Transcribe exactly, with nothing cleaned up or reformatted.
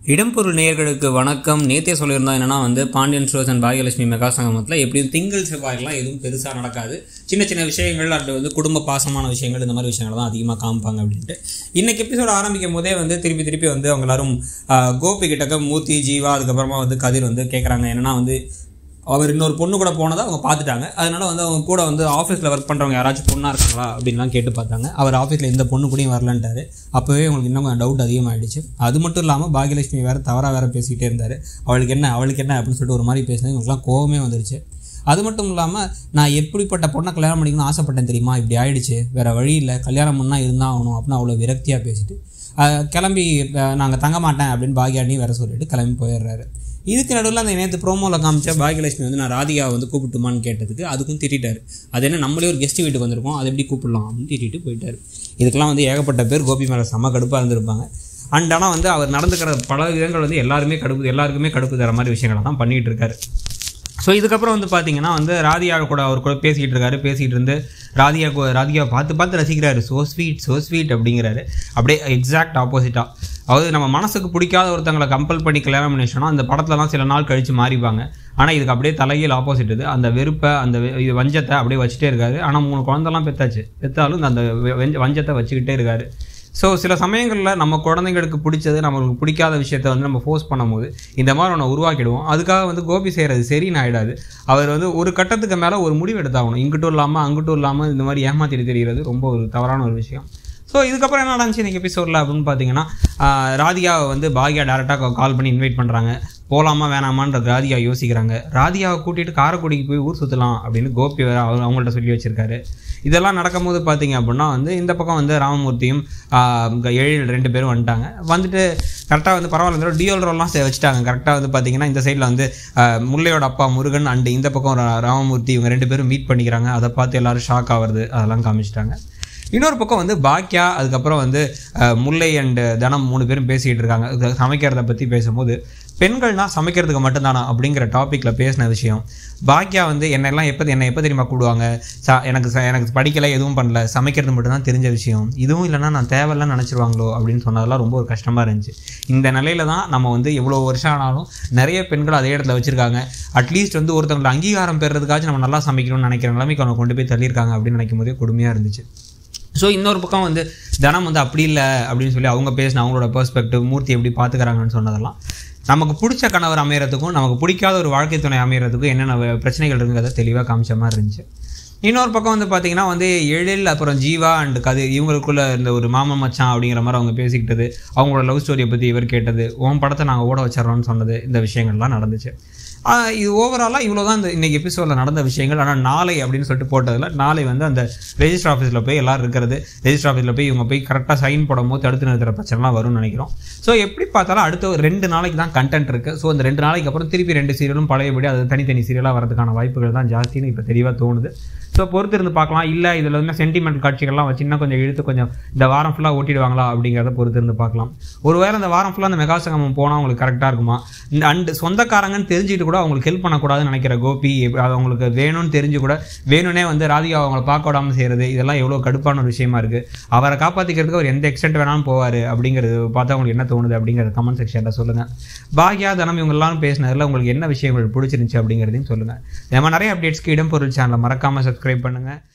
இடம்பொருள் நேயர்களுக்கு வணக்கம். நேற்றே சொல்லியிருந்தோம் என்னன்னா வந்து Pandian stores and Baakiyalakshmi mega சங்கமத்தில் எப்படியும் திங்கள் செவ்வாயெல்லாம் எதுவும் பெருசாக நடக்காது. சின்ன சின்ன விஷயங்கள் அது வந்து குடும்ப பாசமான விஷயங்கள் இந்த மாதிரி விஷயங்கள் தான் அதிகமாக காமிப்பாங்க அப்படின்ட்டு இன்னைக்கு எபிசோட ஆரம்பிக்கும் போதே வந்து திருப்பி திருப்பி வந்து அவங்க எல்லாரும் கோபி கிட்டக்க மூர்த்தி ஜீவா அதுக்கப்புறமா வந்து கதிர் வந்து கேட்குறாங்க. என்னன்னா வந்து அவர் இன்னொரு பொண்ணு கூட போனதை அவங்க பார்த்துட்டாங்க. அதனால வந்து அவங்க கூட வந்து ஆஃபீஸில் ஒர்க் பண்ணுறவங்க யாராச்சும் பொண்ணாக இருக்காங்களா அப்படின்லாம் கேட்டு பார்த்தாங்க. அவர் ஆஃபீஸில் எந்த பொண்ணு கூடயும் வரலன்ட்டார். அப்போவே உங்களுக்கு இன்னும் கொஞ்சம் டவுட் அதிகமாகிடுச்சு. அது மட்டும் இல்லாமல் பாகியலட்சுமி வேறு தவறாக வேறு பேசிக்கிட்டே இருந்தார். அவளுக்கு என்ன அவளுக்கு என்ன அப்படின்னு சொல்லிட்டு ஒரு மாதிரி பேசினது இவங்களுக்குலாம் கோவமே வந்துருச்சு. அது மட்டும் இல்லாமல் நான் எப்படிப்பட்ட பொண்ணை கல்யாணம் பண்ணிக்கணும்னு ஆசைப்பட்டேன் தெரியுமா, இப்படி ஆகிடுச்சு, வேறு வழி இல்லை, கல்யாணம் பண்ணால் இருந்தால் ஆகணும் அப்படின்னு அவ்வளோ விரக்தியாக பேசிட்டு கிளம்பி நாங்கள் தங்க மாட்டேன் அப்படின்னு பாகியாண்டி வேறு சொல்லிட்டு கிளம்பி போயிடுறாரு. இதுக்கு நடுவில் அந்த நேற்று ப்ரோமோவில் காமிச்சா பாகியலட்சுமி வந்து நான் ராதிகாவை வந்து கூப்பிட்டுமான்னு கேட்டதுக்கு அதுக்கும் திட்டார். அது என்ன நம்மளே ஒரு கெஸ்ட் வீட்டுக்கு வந்திருக்கோம், அதை எப்படி கூப்பிடலாம் அப்படின்னு திட்டிட்டு போயிட்டார். இதுக்கெல்லாம் வந்து ஏகப்பட்ட பேர் கோபி மேலே செம்ம கடுப்பாக இருந்திருப்பாங்க. அண்ட் ஆனால் வந்து அவர் நடந்துக்கிற பல விதங்கள் வந்து எல்லாருமே கடுப்பு எல்லாருக்குமே கடுப்பு தர மாதிரி விஷயங்களை தான் பண்ணிகிட்டு இருக்காரு. ஸோ இதுக்கப்புறம் வந்து பார்த்தீங்கன்னா வந்து ராதிகா கூட அவர் கூட பேசிக்கிட்டு இருக்காரு. பேசிகிட்டு இருந்து ராதிகா ராதிகாவை பார்த்து பார்த்து ரசிக்கிறாரு. ஸோ ஸ்வீட் ஸோ ஸ்வீட் அப்படிங்கிறாரு. அப்படியே எக்ஸாக்ட் ஆப்போசிட்டாக, அதாவது நம்ம மனசுக்கு பிடிக்காத ஒருத்தங்களை கம்பல் பண்ணி கல்யாணம் பண்ணி வச்சோன்னா அந்த படத்துலலாம் சில நாள் கழித்து மாறிப்பாங்க. ஆனால் இதுக்கு அப்படியே தலையில் ஆப்போசிட். இது அந்த வெறுப்பை அந்த இது வஞ்சத்தை அப்படியே வச்சுட்டே இருக்காரு. ஆனால் மூணு குழந்தெல்லாம் பெற்றாச்சு, பெற்றாலும் அந்த வஞ்சத்தை வச்சுக்கிட்டே இருக்காரு. ஸோ சில சமயங்களில் நம்ம குழந்தைங்களுக்கு பிடிச்சது நம்மளுக்கு பிடிக்காத விஷயத்தை வந்து நம்ம ஃபோர்ஸ் பண்ணும்போது இந்த மாதிரி ஒன்று உருவாக்கிடுவோம். அதுக்காக வந்து கோபி செய்கிறது சரின்னு ஆகிடாது. அவர் வந்து ஒரு கட்டத்துக்கு மேலே ஒரு முடிவு எடுத்தாகணும். இங்கிட்டும் இல்லாமல் அங்கிட்டும் இல்லாமல் இந்த மாதிரி ஏமாற்றிட்டு தெரிகிறது ரொம்ப ஒரு தவறான ஒரு விஷயம். ஸோ இதுக்கப்புறம் என்ன நடந்துச்சு இன்றைக்கி எபிசோடில் அப்படின்னு பார்த்தீங்கன்னா, ராதிகாவை வந்து பாகியா டேரெக்டாக கால் பண்ணி இன்வைட் பண்ணுறாங்க. போகலாமா வேணாமான்ற ராதிகா யோசிக்கிறாங்க. ராதிகாவை கூட்டிகிட்டு காரைக்குடிக்கு போய் ஊர் சுற்றலாம் அப்படின்னு கோபி வேறு அவங்க அவங்கள்ட்ட சொல்லி வச்சுருக்காரு. இதெல்லாம் நடக்கும்போது பார்த்தீங்க அப்படின்னா வந்து இந்த பக்கம் வந்து ராமமூர்த்தியும் எழில் ரெண்டு பேரும் வந்துட்டாங்க. வந்துட்டு கரெக்டாக வந்து பரவாயில்ல டியோல் ரோல்லாம் வச்சுட்டாங்க. கரெக்டாக வந்து பார்த்தீங்கன்னா இந்த சைடில் வந்து முல்லையோட அப்பா முருகன் அண்டு இந்த பக்கம் ராமமூர்த்தி இவங்க ரெண்டு பேரும் மீட் பண்ணிக்கிறாங்க. அதை பார்த்து எல்லோரும் ஷாக் ஆகிறது அதெல்லாம் காமிச்சிட்டாங்க. இன்னொரு பக்கம் வந்து பாக்கியா அதுக்கப்புறம் வந்து முல்லை அண்டு தனம் மூணு பேரும் பேசிகிட்டு இருக்காங்க. சமைக்கிறத பற்றி பேசும்போது பெண்கள்னால் சமைக்கிறதுக்கு மட்டும்தானா அப்படிங்கிற டாப்பிக்கில் பேசின விஷயம். பாக்கியா வந்து என்னெல்லாம் எப்போ என்னை எப்போ தெரியுமா கூடுவாங்க, ச எனக்கு எனக்கு படிக்கலை எதுவும் பண்ணல, சமைக்கிறது மட்டும்தான் தெரிஞ்ச விஷயம், இதுவும் இல்லைனா நான் தேவையில்லைன்னு நினச்சிருவாங்களோ அப்படின்னு சொன்னதெல்லாம் ரொம்ப ஒரு கஷ்டமாக இருந்துச்சு. இந்த நிலையில தான் நம்ம வந்து எவ்வளோ வருஷம் ஆனாலும் நிறைய பெண்கள் அதே இடத்துல வச்சுருக்காங்க. அட்லீஸ்ட் வந்து ஒருத்தவங்களை அங்கீகாரம் பெறதுக்காச்சும் நம்ம நல்லா சமைக்கணும்னு நினைக்கிற நிலைமைக்கு அவங்க கொண்டு போய் தள்ளியிருக்காங்க அப்படின்னு நினைக்கும் போதே கொடுமையாக இருந்துச்சு. ஸோ இன்னொரு பக்கம் வந்து தனம் வந்து அப்படி இல்லை அப்படின்னு சொல்லி அவங்க பேசின அவங்களோட பெர்ஸ்பெக்டிவ், மூர்த்தி எப்படி பார்த்துக்கிறாங்கன்னு சொன்னதெல்லாம் நமக்கு பிடிச்ச கணவர் அமையறதுக்கும் நமக்கு பிடிக்காத ஒரு வாழ்க்கை துணை அமையறதுக்கும் என்னென்ன பிரச்சனைகள் இருக்குங்கிறத தெளிவாக காமிச்ச மாதிரி இருந்துச்சு. இன்னொரு பக்கம் வந்து பார்த்திங்கன்னா வந்து எழில் அப்புறம் ஜீவா அண்ட் கதிர் இவங்களுக்குள்ள இந்த ஒரு மாமன் மச்சான் அப்படிங்கிற மாதிரி அவங்க பேசிக்கிட்டது, அவங்களோட லவ் ஸ்டோரியை பற்றி இவர் கேட்டது, உன் படத்தை நாங்கள் ஓட வச்சிடறோம்னு சொன்னது, இந்த விஷயங்கள்லாம் நடந்துச்சு. இது ஓவராலாக இவ்வளோ தான் இந்த இன்றைக்கி எபிசோடில் நடந்த விஷயங்கள். ஆனால் நாளை அப்படின்னு சொல்லிட்டு போட்டதில் நாளை வந்து அந்த ரெஜிஸ்டர் ஆஃபீஸில் போய் எல்லோரும் இருக்கிறது, ரெஜிஸ்டர் ஆஃபீஸில் போய் இவங்க போய் கரெக்டாக சைன் போடும்போது தடுத்து நிறுத்துகிற பிரச்சனைலாம் வரும்னு நினைக்கிறோம். ஸோ எப்படி பார்த்தாலும் அடுத்த ரெண்டு நாளைக்கு தான் கண்டென்ட் இருக்குது. ஸோ இந்த ரெண்டு நாளைக்கு அப்புறம் திருப்பி ரெண்டு சீரியலும் பழையபடி அது தனித்தனி சீரியலாக வரதுக்கான வாய்ப்புகள் தான் ஜாஸ்தின்னு இப்போ தெளிவாக தோணுது. ஸோ பொறுத்து இருந்து பார்க்கலாம். இல்லை இதில் வந்து சென்டிமெண்ட் காட்சிகள்லாம் வச்சு இன்னும் கொஞ்சம் இழுத்து கொஞ்சம் இந்த வாரம் ஃபுல்லாக ஓட்டிடுவாங்களா அப்படிங்கிறத பொறுத்து இருந்து பார்க்கலாம். ஒரு வேளை இந்த வாரம் ஃபுல்லாக அந்த மெகா சங்கமம் போனால் அவங்களுக்கு கரெக்டாக இருக்குமா, இந்த அண்டு சொந்தக்காரங்கன்னு தெரிஞ்சுட்டு கூட அவங்களுக்கு ஹெல்ப் பண்ணக்கூடாதுன்னு நினைக்கிற கோபி, அது அவங்களுக்கு வேணும்னு தெரிஞ்சு கூட வேணும்னே வந்து ராதிகா அவங்கள பார்க்க விடாமல் செய்கிறது, இதெல்லாம் எவ்வளோ கடுப்பான ஒரு விஷயமா இருக்குது. அவரை காப்பாற்றிக்கிறதுக்கு அவர் எந்த எக்ஸ்டென்ட் வேணாலும் போவார் அப்படிங்கிறது பார்த்து அவங்களுக்கு என்ன தோணுது அப்படிங்கிறது கமெண்ட் செக்ஷனில் சொல்லுங்கள். பாக்யா தனம் இவங்கெல்லாம் பேசினதில் உங்களுக்கு என்ன விஷயங்கள் பிடிச்சிருந்துச்சு அப்படிங்கிறதையும் சொல்லுங்கள். நம்ம நிறைய அப்டேட்ஸ்க்கு இடம்பொருள் சேனலை மறக்காமல் சப்ஸ்கிரைப் பண்ணுங்கள்.